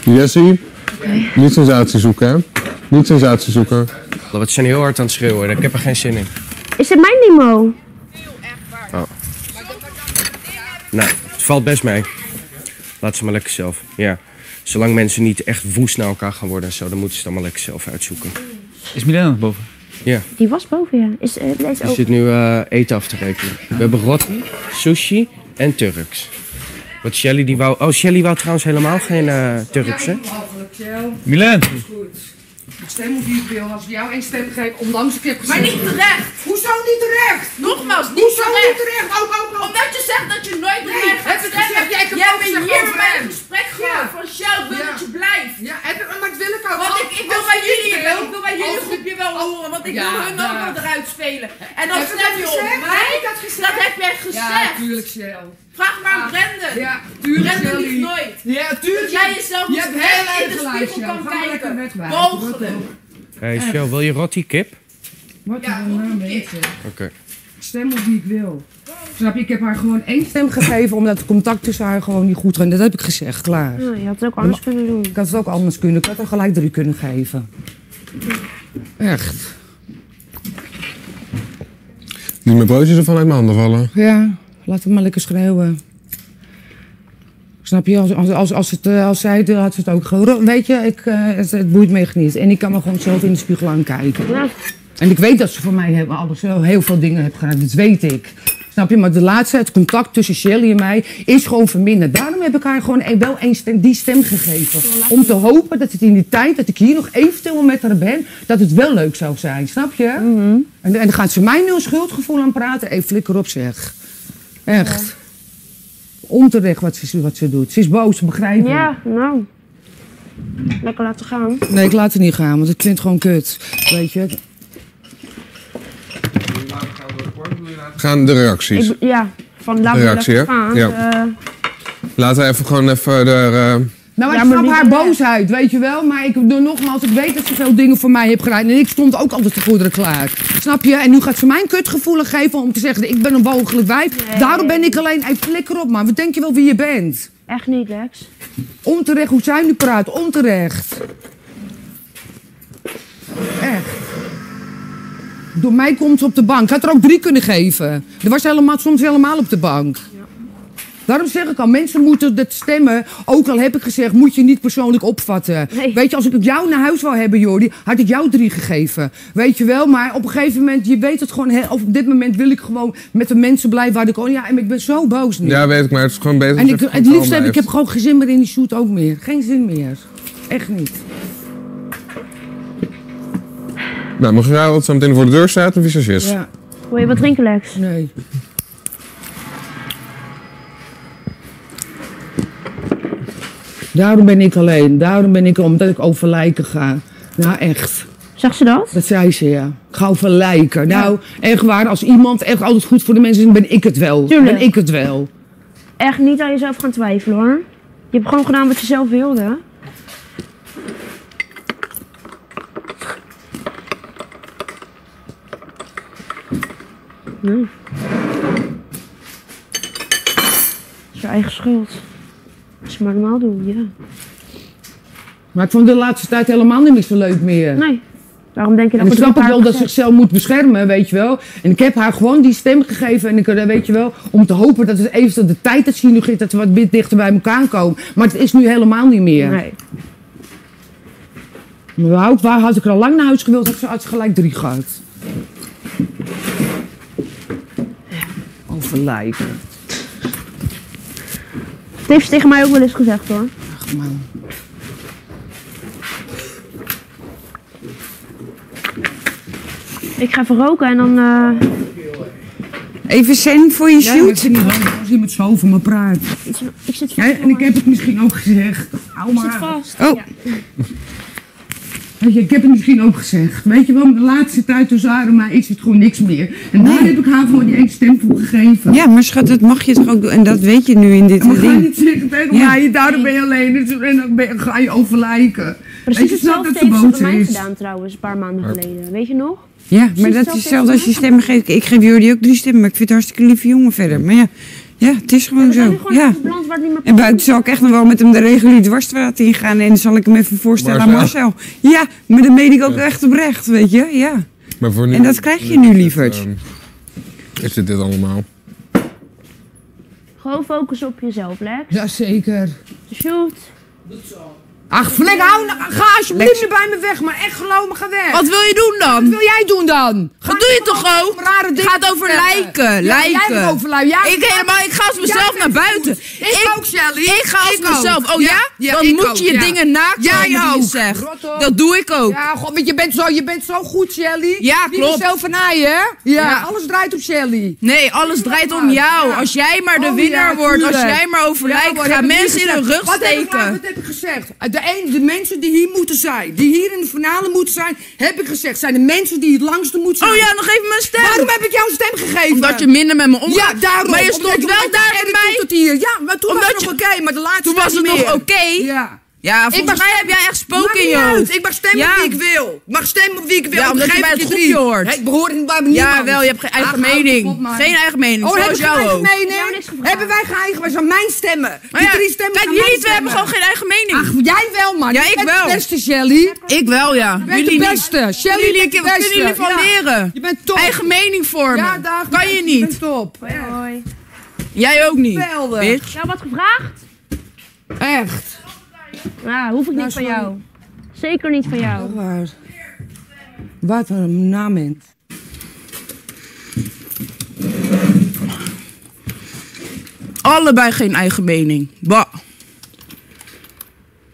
Jessie, niet sensatie zoeken, hè? Niet sensatie zoeken. We zijn heel hard aan het schreeuwen. Ik heb er geen zin in. Is dit mijn limo? Oh. Nou, het valt best mee. Laat ze maar lekker zelf. Ja. Zolang mensen niet echt woest naar elkaar gaan worden en zo, dan moeten ze het allemaal lekker zelf uitzoeken. Is Milena nog boven? Ja. Die was boven, ja. Is deze Je ook? zit nu eten af te rekenen. We hebben roti, sushi en Turks. Wat Shelly die wou... Oh, Shelly wou trouwens helemaal geen Turks, hè? Milen! Stem of wie ik wil, als we jou één stem geven, ondanks ik heb gezegd... Maar niet terecht! Hoezo niet terecht? Nogmaals, niet Hoezo terecht! niet terecht? Oh. Omdat je zegt dat je nooit bij mij gaat heb ik stemmen. gezegd, jij hebt Jij ook bent gezegd hier over bij hem. een gesprek gehad van Shell, wil dat je blijft. Ja, maar dat wil ik ook. Want ik wil bij jullie groepje wel horen, want ik wil hun ook wel eruit spelen. En dan stem je op mij, dat heb jij gezegd. Ja, tuurlijk, Shell. Vraag maar aan Brendan. Ja, tuurlijk, Brendan Shelly. liegt nooit. Ja, tuurlijk. Dat jij jezelf Je hebt heel in erg de gelijk, spiegel Shell. kan Ga maar lekker weg, kijken. wij. Mogelijk. Hey, Shell, wil je roti kip? Wat een beetje. Oké. Stem op wie ik wil. Snap je, ik heb haar gewoon één stem gegeven omdat het contact tussen haar gewoon niet goed ging. Dat heb ik gezegd, klaar. Ja, je had het ook anders kunnen doen. Ik had het ook anders kunnen. Ik had er gelijk 3 kunnen geven. Echt. Niet mijn broodjes ervan uit mijn handen vallen. Ja, laat hem maar lekker schreeuwen. Snap je, als zij het had ze het ook gewoon. Weet je, het boeit me echt niet. En ik kan me gewoon zelf in de spiegel aankijken. Ja. En ik weet dat ze voor mij hebben alles heel veel dingen heeft gedaan. Dat weet ik. Snap je? Maar de laatste, het contact tussen Shelly en mij is gewoon verminderd. Daarom heb ik haar gewoon wel die stem gegeven. Om te hopen dat het in die tijd dat ik hier nog eventueel met haar ben, dat het wel leuk zou zijn. Snap je? En dan gaat ze mij nu een schuldgevoel aan praten. Even flikker op zeg. Echt. Ja. Onterecht wat ze doet. Ze is boos, ze begrijpt me. Ja, nou. Lekker laten gaan. Nee, ik laat het niet gaan, want ik vind het gewoon kut. Weet je? Gaan de reacties. Ja, van laten we lekker gaan. Ja. Laten we gewoon even de... Nou, ik snap haar boosheid, weet je wel. Maar ik doe nogmaals, ik weet dat ze veel dingen voor mij heeft gedaan. En ik stond ook altijd te goederen klaar. Snap je? En nu gaat ze mij een kutgevoel geven om te zeggen, ik ben een walgelijk wijf. Nee. Daarom ben ik alleen, flikker op man. Wat denk je wel wie je bent? Echt niet, Lex. Onterecht, hoe zij nu praat, onterecht. Echt. Door mij komt ze op de bank. Ik had er ook 3 kunnen geven. Er was soms helemaal op de bank. Daarom zeg ik al, mensen moeten dat stemmen, ook al heb ik gezegd, moet je niet persoonlijk opvatten. Nee. Weet je, als ik jou naar huis wou hebben, Jordi, had ik jou 3 gegeven. Weet je wel, maar op een gegeven moment, je weet het gewoon, op dit moment wil ik gewoon met de mensen blijven waar ik gewoon, ja, en ik ben zo boos nu. Ja, weet ik, maar het is gewoon beter. En het liefst heb ik gewoon geen zin meer in die shoot ook meer. Geen zin meer. Echt niet. Nou, mag je raden wat zo meteen voor de deur staat of visagist? Ja. Wil je wat drinken, Lex? Nee. Daarom ben ik alleen. Daarom ben ik omdat ik over lijken ga. Nou, echt. Zag ze dat? Dat zei ze, ja. Ik ga over lijken. Ja. Nou, echt waar. Als iemand echt altijd goed voor de mensen is, ben ik het wel. Tuurlijk. Ben ik het wel. Echt niet aan jezelf gaan twijfelen, hoor. Je hebt gewoon gedaan wat je zelf wilde. Nee. Het is je eigen schuld. Als je maar normaal doen, ja. Maar ik vond de laatste tijd helemaal niet meer zo leuk meer. Nee. Waarom denk je dat ik snap ook wel dat ze zichzelf moet beschermen, weet je wel. En ik heb haar gewoon die stem gegeven. En ik, weet je wel, om te hopen dat het even de tijd dat ze nu geeft, dat we wat dichter bij elkaar komen. Maar het is nu helemaal niet meer. Nee. Maar waar had ik er al lang naar huis gewild, had ze gelijk 3 gehad. Over lijken. Dat heeft ze tegen mij ook wel eens gezegd, hoor. Ach man. Ik ga even roken en dan... Even zen voor je shoot? Ja, als iemand zo over me praat. Ik zit vast. Ja, en ik heb het misschien ook gezegd. Hou maar. Ik zit vast. Oh. Ja. Weet je, ik heb het misschien ook gezegd. Weet je wel, de laatste tijd tussen haar en mij is het gewoon niks meer. En daar heb ik haar gewoon die 1 stem voor gegeven. Ja, maar schat, dat mag je toch ook doen. En dat weet je nu in dit ding. Maar ga ding. niet zeggen tegen mij, daarom ben je alleen. En dan ga je overlijken. Precies hetzelfde heeft ze bij mij gedaan trouwens, een paar maanden geleden. Weet je nog? Ja, maar dat is hetzelfde als je stemmen geeft. Ik geef Jordi ook 3 stemmen, maar ik vind het hartstikke lieve jongen verder. Maar ja, Ja, het is gewoon We zijn nu zo. gewoon Ja. in balans waar het niet meer En buiten zal ik echt nog wel met hem de reguliere dwarsstraat ingaan. En dan zal ik hem even voorstellen aan Marcel. Ja, maar dat meen ik ook echt oprecht, weet je. Ja. Maar voor nu, En dat krijg je nu, lieverd. Is dit allemaal? Gewoon focussen op jezelf, Lex. Jazeker. Shoot. Ach, Flik, ga alsjeblieft niet bij me weg, maar echt geloof me, ga weg. Wat wil je doen dan? Wat wil jij doen dan? Dat doe je toch ook? Het gaat over lijken. Lijken. Jij over lijken. Ik ga als mezelf naar buiten. Ik ook, Shelly. Ik ga als Ik ook. mezelf. Oh ja? Ja, Dan ik moet ook, je je ja. dingen nakomen Jij die je ook. zegt. Rot op. Dat doe ik ook. Ja, god, want je bent zo goed, Shelly. Ja, Niet klopt. mezelf van naaien, hè? Ja, Ja. alles draait op Shelly. Nee, alles draait om jou. Als jij maar de Oh, winnaar ja, wordt, als tuurlijk. jij maar over lijken maar gaan heb ik niet mensen in hun gezegd. rug Wat steken. heb ik gezegd? De mensen die hier moeten zijn, die hier in de finale moeten zijn, heb ik gezegd, zijn de mensen die het langste moeten zijn. Oh ja, nog even mijn stem. Waarom heb ik jou een stem gegeven? Omdat je minder met me omgaat. Ja, daarom. Maar je Omdat stond wel daar bij mij. Tot hier. Ja, maar toen Omdat was het nog oké, maar de laatste Toen was het niet nog meer. oké. Ja. Ja, volgens mij heb jij echt spook Maakt in niet je uit. hoofd. Ik mag stemmen Ja. op wie ik wil. Ik mag stemmen op wie ik wil. Ja, omdat je Begrijp bij het je groepje niet? hoort. Ik behoor niet bij niemand. Ja, wel, je hebt geen eigen Ach, mening. hou op, man. Geen eigen mening, Oh, hebben zoals we geen jou eigen ook. mening? We hebben niks gevraagd. Hebben wij geen eigen, wij zijn mijn stemmen. Maar Die ja, 3 stemmen kijk, zijn jullie mijn twee hebben stemmen. gewoon geen eigen mening. Ach, jij wel, man. Ja, Je ik bent wel. de beste, Shelly. Ik wel, ja. Je bent de beste. Shelly, Jullie, je bent de kunnen jullie beste. van Ja. leren. Je bent top. Eigen mening vormen. Ja, dag. Kan je Je niet. bent top. Hoi. Jij ook niet. Geweldig. Bitch. Jou wat gevraagd? Echt. Nou, hoef ik niet van jou. Zeker niet van jou. Waar? Wat een moment. Allebei geen eigen mening. Bah.